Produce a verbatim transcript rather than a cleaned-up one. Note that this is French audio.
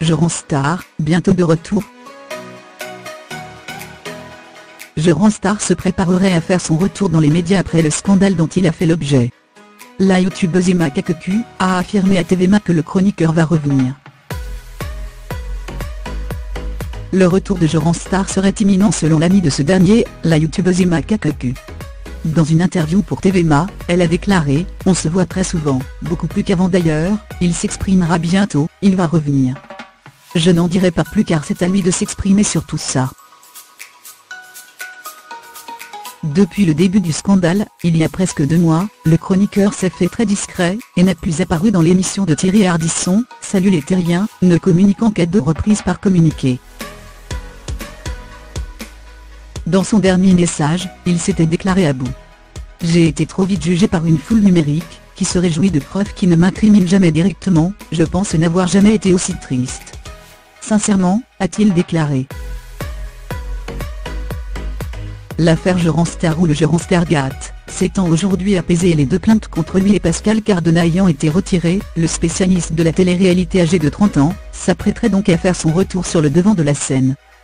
Jeran Star, bientôt de retour. Jeran Star se préparerait à faire son retour dans les médias après le scandale dont il a fait l'objet. La youtubeuse Emma Kakeku a affirmé à T V M A que le chroniqueur va revenir. Le retour de Jeran Star serait imminent selon l'amie de ce dernier, la youtubeuse Emma Kakeku. Dans une interview pour T V M A, elle a déclaré « On se voit très souvent, beaucoup plus qu'avant d'ailleurs, il s'exprimera bientôt, il va revenir. Je n'en dirai pas plus car c'est à lui de s'exprimer sur tout ça. » Depuis le début du scandale, il y a presque deux mois, le chroniqueur s'est fait très discret, et n'a plus apparu dans l'émission de Thierry Ardisson, Salut les Terriens, ne communiquant qu'à deux reprises par communiqué. Dans son dernier message, il s'était déclaré à bout. « J'ai été trop vite jugé par une foule numérique, qui se réjouit de preuves qui ne m'incriminent jamais directement, je pense n'avoir jamais été aussi triste. Sincèrement, a-t-il déclaré. L'affaire Jeran Star ou le Jeran Stargate s'étant aujourd'hui apaisée et les deux plaintes contre lui et Pascal Cardona ayant été retirées, le spécialiste de la télé-réalité âgé de trente ans, s'apprêterait donc à faire son retour sur le devant de la scène.